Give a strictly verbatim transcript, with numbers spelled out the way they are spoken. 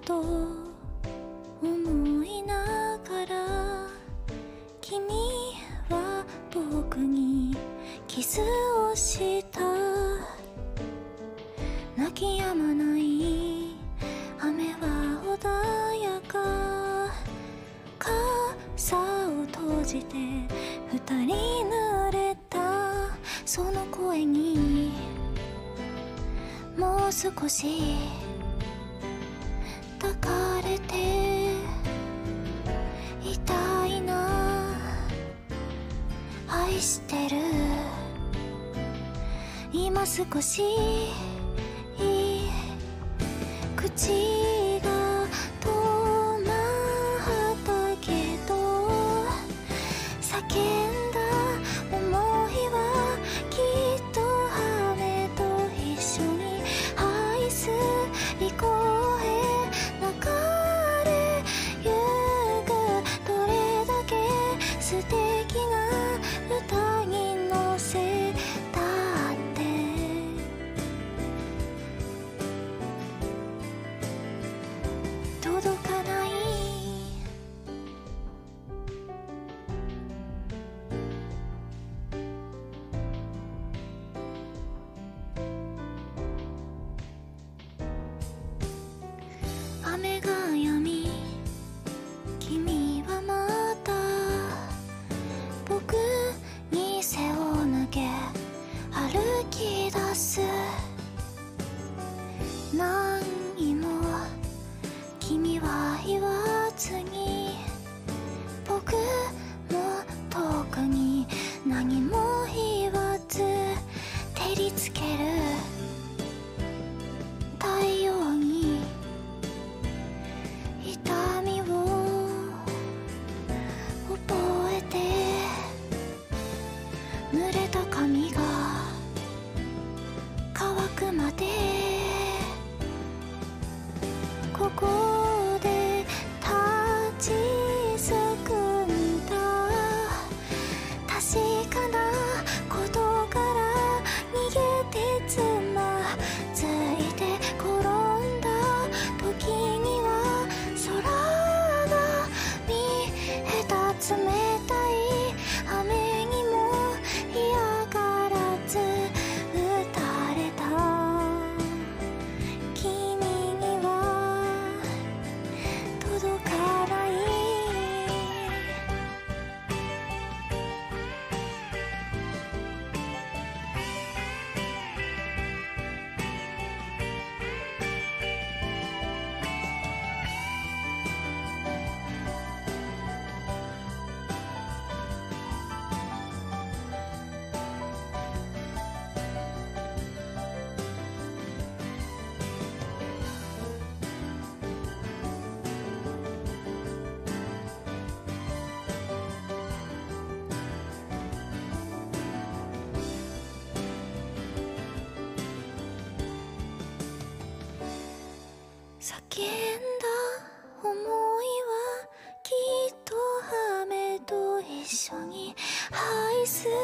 と思いながら、君は僕にキスをした。泣き止まない雨は穏やか、傘を閉じて二人濡れた。その声にもう少し抱かれていたいな。愛してる、今少し口が止まったけど、叫んだ想いはきっと雨と一緒に愛すり声流れゆく。どれだけ素敵な歌に乗せたって届かない。雨が止み、君はまた僕に背を向け歩き出す。何も君は言わずに、僕も特に何も言わず照りつける太陽に痛みを覚えて、濡れた髪が乾くまでここで立ちすくんだ。確かなことから逃げてつまずいて転んだ時には、空が見えた。冷たい雨にも嫌がらず打たれた。君には届かない。叫んだ想いはきっと雨と一緒に愛す